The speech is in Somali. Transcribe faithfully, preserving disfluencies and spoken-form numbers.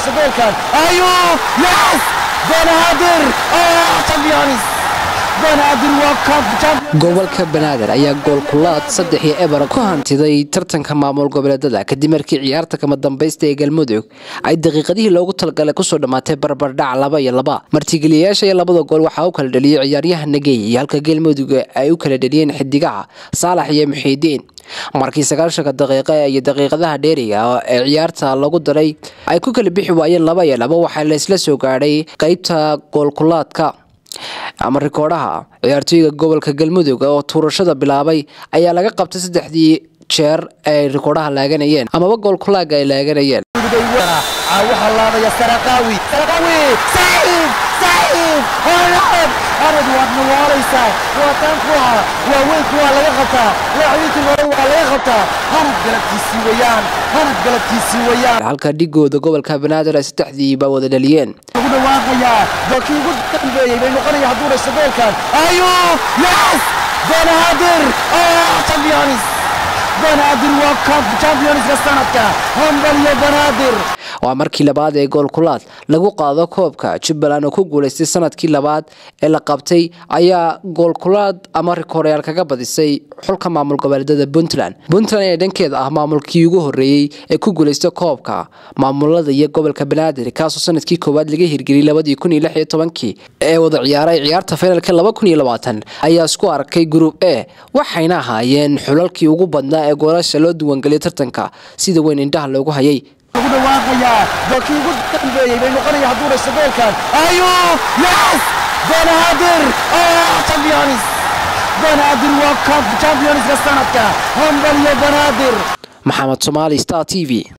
doonayso goolkan ayuu yes banaadir oh champions banaadir waa cup gobolka banaadir ayaa gool kulaad saddex iyo eber ku hantiday tartanka maamul goboleedada kadib markii ciyaarta kama dambaysta ee galmudug ay daqiiqadihii loogu talgalay ku soo dhamaatay barbardhac laba iyo laba martigeliyaasha iyo labada gool waxa uu kala dhaliyay ciyaaryahan Nagey iyo halka galmudug ay u kala dhaliyeen xidigaha Saalax iyo Muxiidiin markii sagaashan daqiiqo iyo daqiiqadaha dheeriga ee ciyaarta lagu daray ay ku kala bixi waayeen laba iyo laba waxa la isla soo gaaray qaybta gool kulaadka ama rikoodhaha ciyaartoyga gobolka galmudug oo tuurashada bilaabay ayaa laga qabtay saddexdii jeer ay rikoodhaha laaganayeen ama gool kulaaga ay laaganayeen waxa laabaya saraqawi saraqawi saif saif hooyad arad wadna waaleysa wadan kuwa waa weyn kuwa laga qabtaa laacibinta waa laga qabtaa hanad galabtiisi weeyaan hanad galabtiisi weeyaan halka dhigooda gobolka banaadir ay saddexdii ba wada dhaliyeen ugu dhawaaqaya balkii ugu dambeeyay bay noqonaya hadduu dhasho goolkan ayuu yes banaadir oh champions banaadir waa cup champions ka sanadka hambal iyo banaadir waa markii labaad ee gool kulaad lagu qaado koobka Jubbaland oo ku guuleystay sanadkii labaad ee la qabtay ayaa gool kulaad ama rikooryaal kaga badisay xulka maamul goboleedada Puntland Puntland ee dhankeeda ah maamulkii ugu horeeyay ee ku guuleystay koobka maamulada iyo gobolka Banaadir kaasoo sanadkii koowaad laga hirgeliyay labadii kun iyo lix iyo tobankii ee wada ciyaaray ciyaarta finalka laba kun iyo labaatan ayaa isku arkay group A waxayna ahaayeen xulalkii ugu badnaa ee goolasha loo diiwaangeliyay tartanka sida weyn indhaha loogu hayay ugu dhawaaqaya balkii ugu dambeeyay bay noqonaya hadduu dhasho goolkan ayuu yes banaadir oh champions banaadir waa cup champions ka sanadka hambal iyo banaadir Maxamed Somali Star T V.